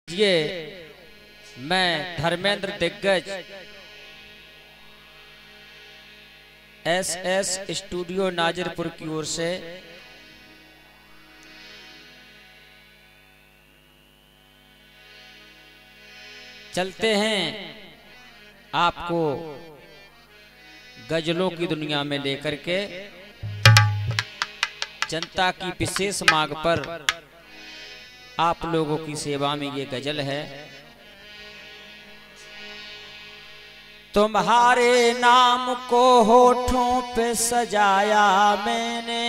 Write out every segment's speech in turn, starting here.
ये मैं धर्मेंद्र दिग्गज एस स्टूडियो नाजिरपुर की ओर से चलते हैं आपको गजलों की दुनिया में लेकर के। जनता की विशेष मांग पर आप लोगों की सेवा में ये गजल है। तुम्हारे नाम को होठों पे सजाया मैंने,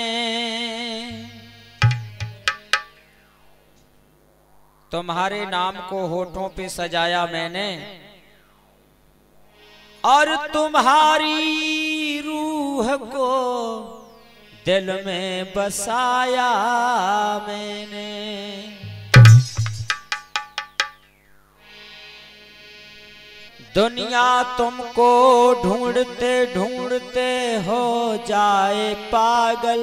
तुम्हारे नाम को होठों पे सजाया मैंने, और तुम्हारी रूह को दिल में बसाया मैंने। दुनिया तुमको ढूंढते ढूंढते हो जाए पागल,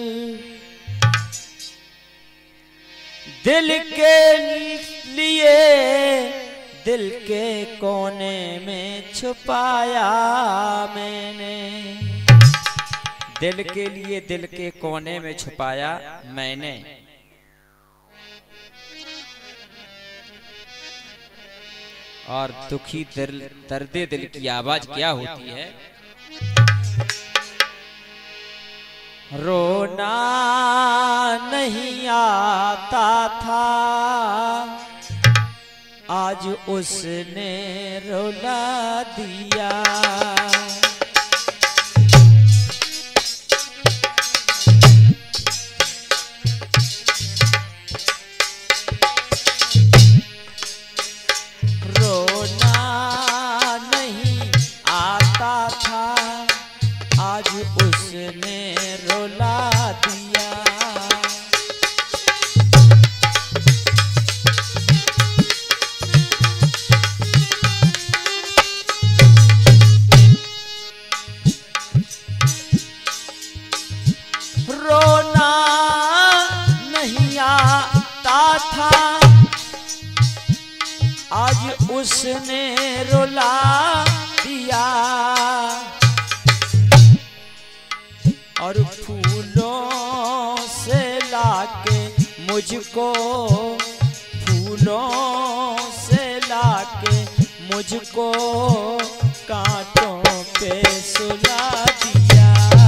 दिल के लिए दिल के कोने में छुपाया मैंने, दिल के लिए दिल के कोने में छुपाया मैंने। और दुखी दर्दे दिल की आवाज क्या होती है? रोना नहीं आता था, आज उसने रुला दिया। आज उसने रुला दिया, और फूलों से लाके मुझको, फूलों से लाके मुझको कांटों पे सुला दिया।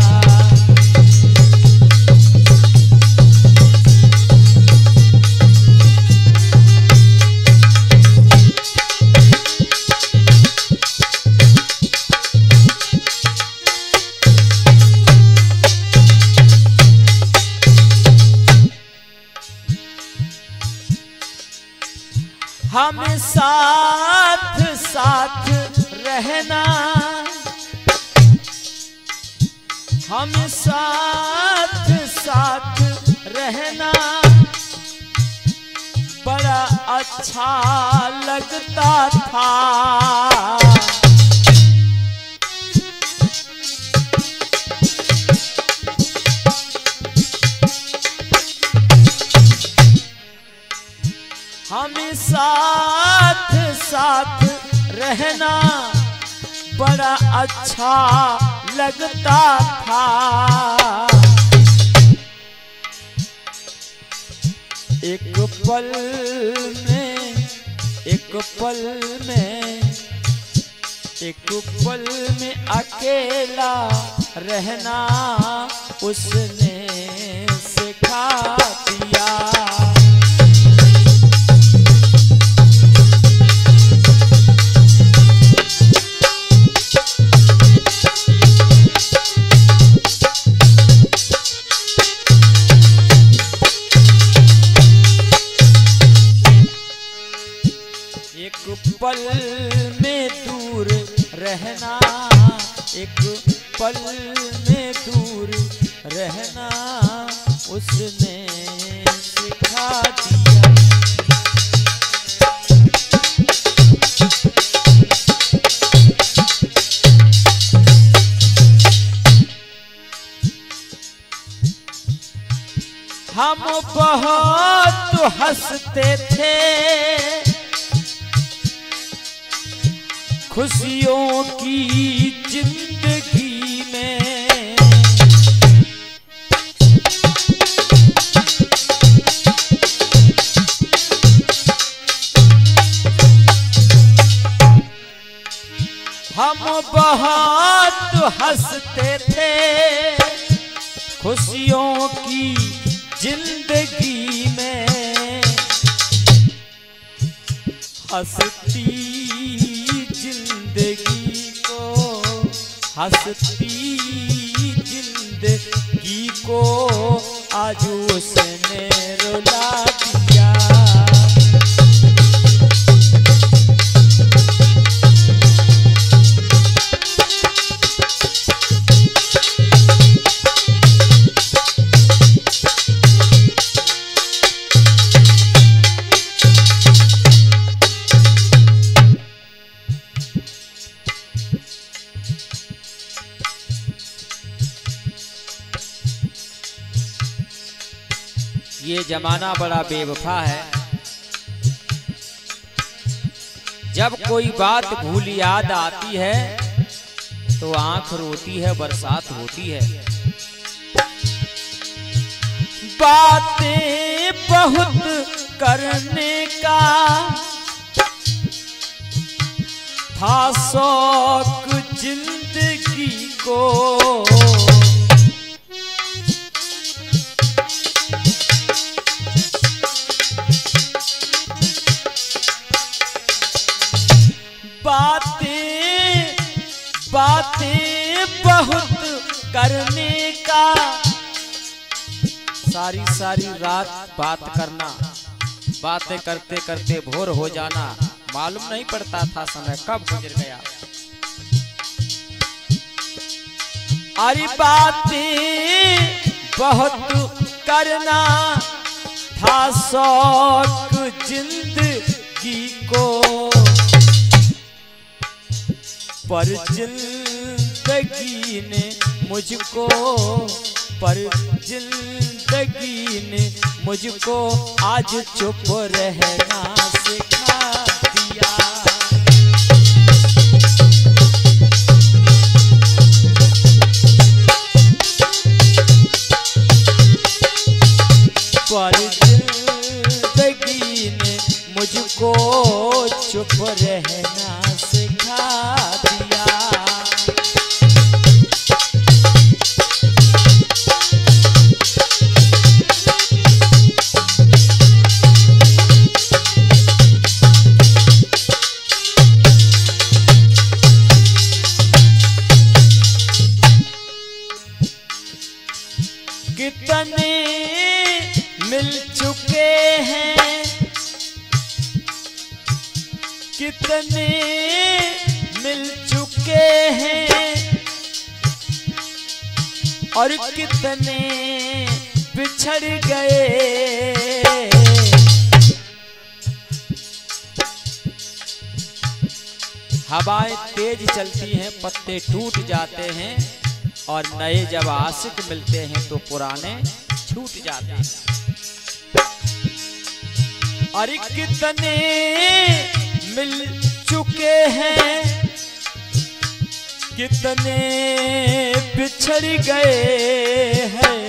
हम साथ साथ रहना, हम साथ साथ रहना, बड़ा अच्छा लगता था। हम साथ साथ रहना बड़ा अच्छा लगता था। एक पल में, एक पल में, एक पल में अकेला रहना उसने सिखा दिया। एक पल में दूर रहना, एक पल में दूर रहना उसने सिखा दिया। हम बहुत हंसते थे, खुशियों की जिंदगी में हम बहुत हंसते थे, खुशियों की जिंदगी में हंसती जिंदगी को, हंसती जिंदगी को आज उसने रुला दिया। ये जमाना बड़ा बेवफा है, जब कोई बात भूल याद आती है तो आंख रोती है, बरसात होती है। बातें बहुत करने का था शौक जिंदगी को, बातें बहुत करने का, सारी सारी रात बात करना, बातें करते करते भोर हो जाना, मालूम नहीं पड़ता था समय कब गुजर गया। अरे बातें बहुत करना था शौक जिंदगी को, पर जिंदगी ने मुझको, पर जिंदगी ने मुझको आज चुप रहना सिखा दिया। पर जिंदगी ने मुझको चुप रहना सिखा दिया। कितने मिल चुके हैं, कितने मिल चुके हैं और कितने बिछड़ गए। हवाएं तेज चलती हैं, पत्ते टूट जाते हैं और नए जब आशिक मिलते हैं तो पुराने छूट जाते हैं। अरे कितने मिल चुके हैं, कितने बिछड़ गए हैं।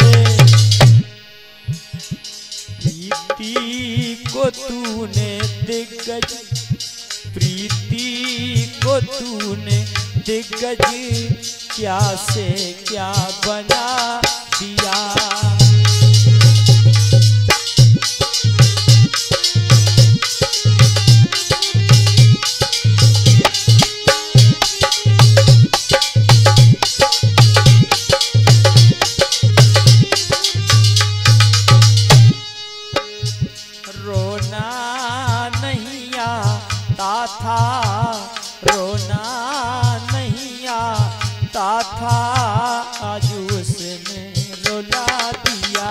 प्रीति को तूने दिग्गज, प्रीति को तूने दिग्गज क्या से क्या बना दिया। रोना नहीं आता था, रोना नहीं आता था, आज उसने रुला दिया।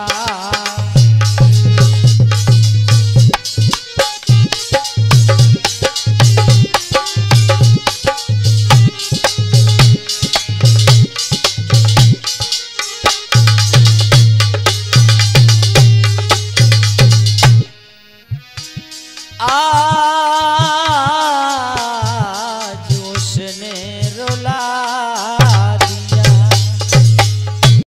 आज ने रुला